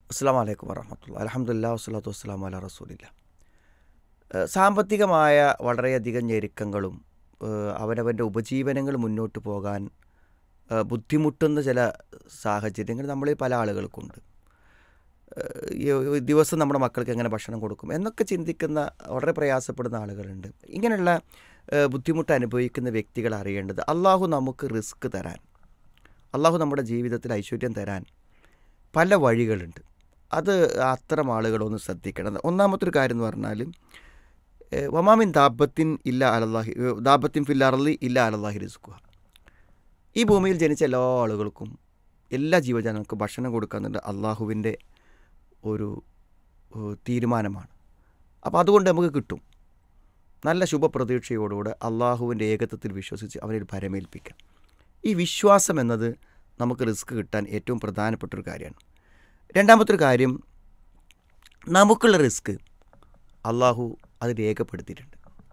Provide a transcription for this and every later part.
അസ്സലാമു അലൈക്കും വറഹ്മത്തുള്ളാഹി. അൽഹംദുലില്ലാഹി വസ്സലാത്തു വസ്സലാമു അലാ റസൂലില്ലാഹ്. സാമ്പത്തികമായ വളരെയധികം ഞെരുക്കങ്ങളും അവനവൻ്റെ ഉപജീവനങ്ങൾ മുന്നോട്ട് പോകാൻ ബുദ്ധിമുട്ടുന്ന ചില സാഹചര്യങ്ങൾ നമ്മളിൽ പല ആളുകൾക്കുണ്ട്. ഈ ദിവസം നമ്മുടെ മക്കൾക്ക് എങ്ങനെ ഭക്ഷണം കൊടുക്കും എന്നൊക്കെ ചിന്തിക്കുന്ന വളരെ പ്രയാസപ്പെടുന്ന ആളുകളുണ്ട്. ഇങ്ങനെയുള്ള ബുദ്ധിമുട്ട് അനുഭവിക്കുന്ന വ്യക്തികൾ അറിയേണ്ടത്, അള്ളാഹു നമുക്ക് റിസ്ക് തരാൻ, അള്ളാഹു നമ്മുടെ ജീവിതത്തിൽ ഐശ്വര്യം തരാൻ പല വഴികളുണ്ട്. അത് അത്തരം ആളുകളൊന്ന് ശ്രദ്ധിക്കണം. ഒന്നാമത്തെ ഒരു കാര്യം എന്ന് പറഞ്ഞാൽ, വമാമിൻ ദാബത്തിൻ ഇല്ല അലല്ലാഹി ദാബത്തിൻ ഫിൽ അർളി ഇല്ല അലല്ലാഹി റിസ്ഖുഹ. ഈ ഭൂമിയിൽ ജനിച്ച എല്ലാ ആളുകൾക്കും, എല്ലാ ജീവജാലങ്ങൾക്കും ഭക്ഷണം കൊടുക്കാന്നുണ്ട് അള്ളാഹുവിൻ്റെ ഒരു തീരുമാനമാണ്. അപ്പോൾ അതുകൊണ്ട് നമുക്ക് കിട്ടും. നല്ല ശുഭപ്രതീക്ഷയോടുകൂടെ അള്ളാഹുവിൻ്റെ ഏകത്വത്തിൽ വിശ്വസിച്ച് അവനിൽ ഭരമേൽപ്പിക്കാം. ഈ വിശ്വാസം എന്നത് നമുക്ക് റിസ്ക് കിട്ടാൻ ഏറ്റവും പ്രധാനപ്പെട്ടൊരു കാര്യമാണ്. രണ്ടാമത്തൊരു കാര്യം, നമുക്കുള്ള റിസ്ക് അള്ളാഹു അത് രേഖപ്പെടുത്തിയിട്ടുണ്ട്.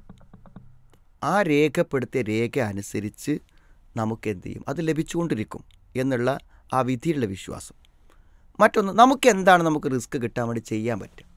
ആ രേഖപ്പെടുത്തിയ രേഖ അനുസരിച്ച് നമുക്ക് എന്ത് ചെയ്യും, അത് ലഭിച്ചുകൊണ്ടിരിക്കും എന്നുള്ള ആ വിധിയിലുള്ള വിശ്വാസം. മറ്റൊന്ന്, നമുക്ക് എന്താണ് നമുക്ക് റിസ്ക് കിട്ടാൻ വേണ്ടി ചെയ്യാൻ പറ്റും.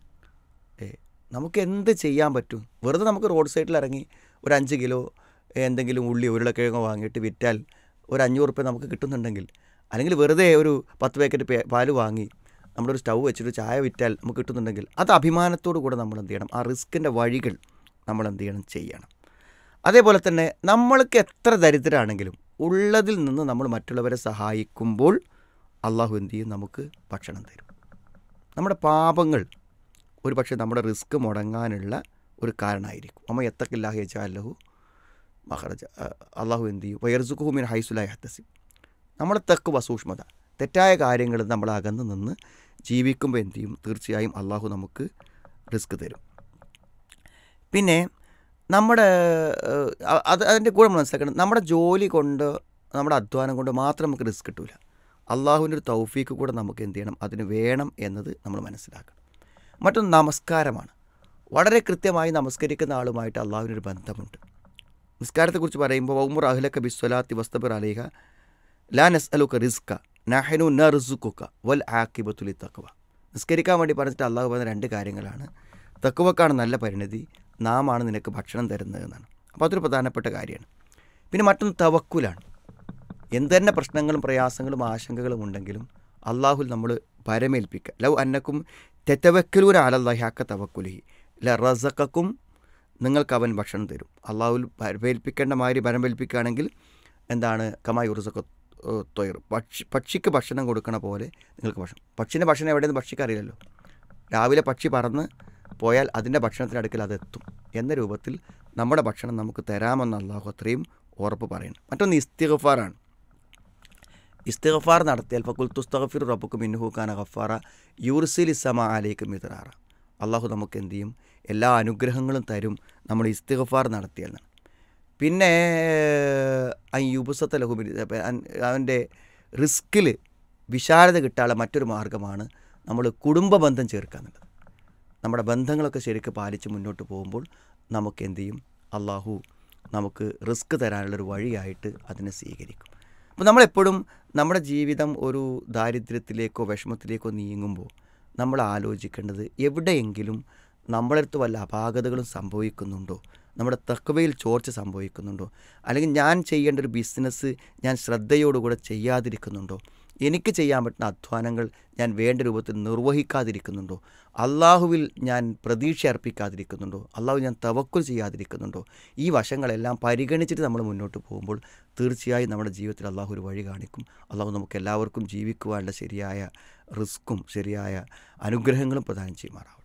നമുക്ക് എന്ത് ചെയ്യാൻ പറ്റും? വെറുതെ നമുക്ക് റോഡ് സൈഡിൽ ഇറങ്ങി ഒരു 5 കിലോ എന്തെങ്കിലും ഉള്ളി ഉരുളക്കിഴങ്ങോ വാങ്ങിയിട്ട് വിറ്റാൽ ഒരു 500 റുപ്യ നമുക്ക് കിട്ടുന്നുണ്ടെങ്കിൽ, അല്ലെങ്കിൽ വെറുതെ ഒരു 10 പാക്കറ്റ് പാല് വാങ്ങി നമ്മളൊരു സ്റ്റൗ വെച്ചിട്ട് ചായ വിറ്റാൽ നമുക്ക് കിട്ടുന്നുണ്ടെങ്കിൽ, അത് അഭിമാനത്തോടു കൂടെ നമ്മൾ എന്ത് ചെയ്യണം, ആ റിസ്ക്കിൻ്റെ വഴികൾ നമ്മൾ എന്ത് ചെയ്യണം. അതേപോലെ തന്നെ നമ്മൾക്ക് എത്ര ദരിദ്രരാണെങ്കിലും ഉള്ളതിൽ നിന്ന് നമ്മൾ മറ്റുള്ളവരെ സഹായിക്കുമ്പോൾ അള്ളാഹു എന്ത് ചെയ്യും, നമുക്ക് ഭക്ഷണം തരും. നമ്മുടെ പാപങ്ങൾ ഒരു പക്ഷേ നമ്മുടെ റിസ്ക് മുടങ്ങാനുള്ള ഒരു കാരണമായിരിക്കും. അമ്മ എത്തക്കില്ലാഹി അല്ലാഹു മഹറജ. അള്ളാഹു എന്ത് ചെയ്യും, വയർസുഖു മിൻ ഹൈസു ലാ യഹ്തസിബ്. നമ്മുടെ തഖ്വ, സൂക്ഷ്മത, തെറ്റായ കാര്യങ്ങൾ നമ്മൾ അകന്ന് നിന്ന് ജീവിക്കുമ്പോൾ എന്ത് ചെയ്യും, തീർച്ചയായും അള്ളാഹു നമുക്ക് റിസ്ക് തരും. പിന്നെ നമ്മുടെ അതിൻ്റെ കൂടെ മനസ്സിലാക്കണം, നമ്മുടെ ജോലി കൊണ്ട്, നമ്മുടെ അധ്വാനം കൊണ്ട് മാത്രം നമുക്ക് റിസ്ക് കിട്ടില്ല. അള്ളാഹുവിൻ്റെ ഒരു തൗഫീക്ക് കൂടെ നമുക്ക് എന്ത് ചെയ്യണം, അതിന് വേണം എന്നത് നമ്മൾ മനസ്സിലാക്കണം. മറ്റൊന്ന് നമസ്കാരമാണ്. വളരെ കൃത്യമായി നമസ്കരിക്കുന്ന ആളുമായിട്ട് അള്ളാഹുവിനൊരു ബന്ധമുണ്ട്. നിസ്കാരത്തെക്കുറിച്ച് പറയുമ്പോൾ, വഉമുർ അഹ്ലക ബിസ്സലാത്തി വസ്തബിർ അലൈഹ ലാ നസ്അലുക റിസ്ക നഹ്നു നർസുഖുക വൽ ആഖിബത്തു ലിത്തഖ്വ. നിസ്കരിക്കാൻ വേണ്ടി പറഞ്ഞിട്ട് അള്ളാഹു പറഞ്ഞ 2 കാര്യങ്ങളാണ്. തഖ്വക്കാണ് നല്ല പരിണതി, നാം ആണ് നിനക്ക് ഭക്ഷണം തരുന്നത് എന്നാണ്. അപ്പോൾ അതൊരു പ്രധാനപ്പെട്ട കാര്യമാണ്. പിന്നെ മറ്റൊന്ന് തവക്കുലാണ്. എന്ത് തന്നെ പ്രശ്നങ്ങളും പ്രയാസങ്ങളും ആശങ്കകളും ഉണ്ടെങ്കിലും അള്ളാഹുൽ നമ്മൾ ഭരമേൽപ്പിക്കുക. ലൗ അന്നക്കും തെറ്റവക്കലൂര അലല്ലാഹി ഹഖ തവക്കുലിഹി ല റസഖക്കും, നിങ്ങൾക്ക് അവൻ ഭക്ഷണം തരും. അള്ളാഹുൽ ഭരമേൽപ്പിക്കേണ്ട മാതിരി ഭരമേൽപ്പിക്കുകയാണെങ്കിൽ എന്താണ്, കമായി ഉറുസഖ തൊയർ, പക്ഷിക്ക് ഭക്ഷണം കൊടുക്കണ പോലെ നിങ്ങൾക്ക് ഭക്ഷണം. പക്ഷിൻ്റെ ഭക്ഷണം എവിടെയെന്ന് പക്ഷിക്ക് അറിയില്ലല്ലോ. രാവിലെ പക്ഷി പറന്ന് പോയാൽ അതിൻ്റെ ഭക്ഷണത്തിനടുക്കൽ അതെത്തും എന്ന രൂപത്തിൽ നമ്മുടെ ഭക്ഷണം നമുക്ക് തരാമെന്ന് അള്ളാഹു അത്രയും ഉറപ്പ് പറയുന്നു. മറ്റൊന്ന് ഇസ്തിഗ്ഫാറാണ്. ഇസ്തിഗ്ഫാർ നടത്തിയാൽ ഫഖുൽ തുസ്തഗ്ഫിറു റബ്ബക്കും ഇന്നഹു കാന ഗഫാറ യുർസിലിസ് സമാ അലൈക്കും മിദ്റാറ. അള്ളാഹു നമുക്ക് എന്ത് ചെയ്യും, എല്ലാ അനുഗ്രഹങ്ങളും തരും നമ്മൾ ഇസ്തിഗ്ഫാർ നടത്തിയാൽ. പിന്നെ യുബുസത്ത ലഹുബി, അവൻ്റെ റിസ്കിൽ വിശാലത കിട്ടാനുള്ള മറ്റൊരു മാർഗ്ഗമാണ് നമ്മൾ കുടുംബ ബന്ധം ചേർക്കുക എന്നുള്ളത്. നമ്മുടെ ബന്ധങ്ങളൊക്കെ ശരിക്കും പാലിച്ച് മുന്നോട്ട് പോകുമ്പോൾ നമുക്ക് എന്ത് ചെയ്യും, അള്ളാഹു നമുക്ക് റിസ്ക് തരാനുള്ളൊരു വഴിയായിട്ട് അതിനെ സ്വീകരിക്കും. അപ്പോൾ നമ്മളെപ്പോഴും നമ്മുടെ ജീവിതം ഒരു ദാരിദ്ര്യത്തിലേക്കോ വിഷമത്തിലേക്കോ നീങ്ങുമ്പോൾ നമ്മൾ ആലോചിക്കേണ്ടത്, എവിടെയെങ്കിലും നമ്മളടുത്ത് വല്ല അപാകതകളും സംഭവിക്കുന്നുണ്ടോ, നമ്മുടെ തഖ്വയിൽ ചോർച്ച സംഭവിക്കുന്നുണ്ടോ, അല്ലെങ്കിൽ ഞാൻ ചെയ്യേണ്ട ഒരു ബിസിനസ് ഞാൻ ശ്രദ്ധയോടുകൂടെ ചെയ്യാതിരിക്കുന്നുണ്ടോ, എനിക്ക് ചെയ്യാൻ പറ്റുന്ന അധ്വാനങ്ങൾ ഞാൻ വേണ്ട രൂപത്തിൽ നിർവഹിക്കാതിരിക്കുന്നുണ്ടോ, അള്ളാഹുവിൽ ഞാൻ പ്രതീക്ഷ അർപ്പിക്കാതിരിക്കുന്നുണ്ടോ, അള്ളാഹു ഞാൻ തവക്കുൽ ചെയ്യാതിരിക്കുന്നുണ്ടോ, ഈ വശങ്ങളെല്ലാം പരിഗണിച്ചിട്ട് നമ്മൾ മുന്നോട്ട് പോകുമ്പോൾ തീർച്ചയായും നമ്മുടെ ജീവിതത്തിൽ അള്ളാഹു ഒരു വഴി കാണിക്കും. അള്ളാഹു നമുക്ക് എല്ലാവർക്കും ജീവിക്കുവാനുള്ള ശരിയായ റിസ്ക്കും ശരിയായ അനുഗ്രഹങ്ങളും പ്രദാനം ചെയ്യുമാറാവും.